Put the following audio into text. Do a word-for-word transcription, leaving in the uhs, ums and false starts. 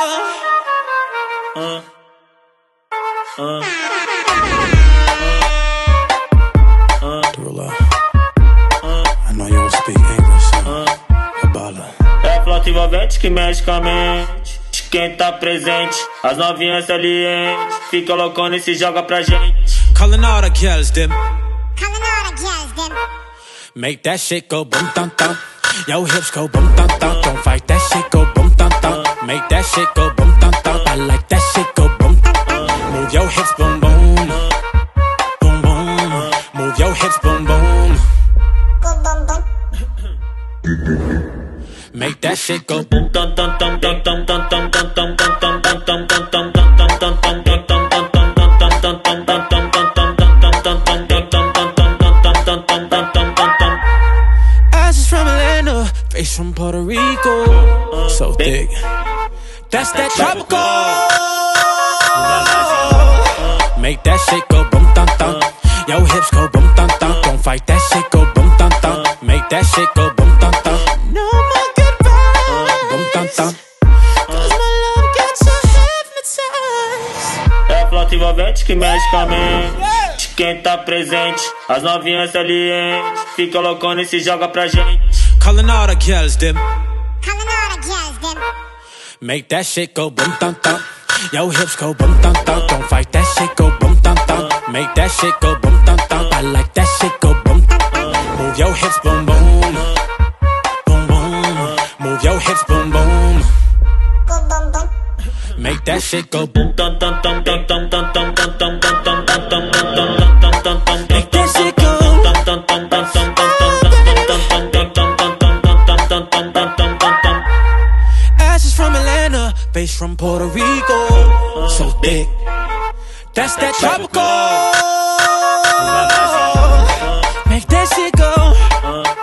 Uh, uh, uh, Derulo, I know you don't speak English, so Abala. É a flauta envolvente que mexe com a mente de quem tá presente. As novinhas salientes fica loucona e se joga pra gente. Calling all the girls, them. Calling all the girls, them. Make that shit go boom, dum, dum. Yo hips go boom, dum, dum. Don't fight that shit, go boom, dum, dum. Make that shit go boom, dum, dum. I like that shit go boom. Move your hips, boom, boom. Boom, boom. Move your hips, boom, boom. Boom, boom, boom. Make that shit go boom. Dum dum dum dum dum dum dum dum dum dum dum dum dum dum dum dum dum dum Ashes from Atlanta, face from Puerto Rico. So thick, that's that tropical. Make that shit go boom, dum, dum. Yo hips go boom, dum, dum. Don't fight that shit, go boom, dum, dum. Make that shit go boom, dum, dum. No more goodbye. Boom, dum, dum. Cause my love gets so hypnotized. É a flauta envolvente que mexe com a mente de quem tá presente. As novinhas salientes fica loucona e se joga pra gente. Calling all the girls, them. Calling all the girls, them. Make that shit go boom, dum, dum. Yo hips go boom, dum, dum. Don't fight that shit, go boom, dum, dum. Make that shit go boom, dum, dum. I like that shit go boom. Move your hips, boom, boom. Boom, boom. Move your hips, boom, boom. Boom, boom, boom. Make that shit go boom. Dum dum dum dum dum dum dum dum dum dum dum dum dum dum dum dum dum. Make that shit go. Ashes from Atlanta, face from Puerto Rico. So thick, that's that tropical. Make that shit go.